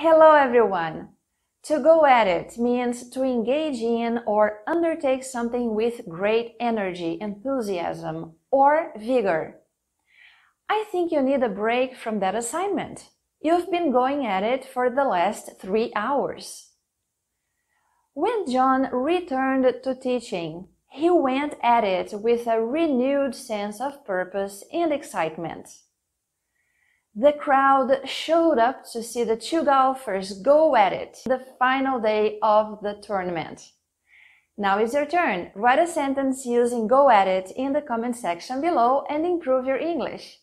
Hello everyone! To go at it means to engage in or undertake something with great energy, enthusiasm, or vigor. I think you need a break from that assignment. You've been going at it for the last 3 hours. When John returned to teaching, he went at it with a renewed sense of purpose and excitement. The crowd showed up to see the two golfers go at it the final day of the tournament. Now is your turn. Write a sentence using go at it in the comment section below and improve your English.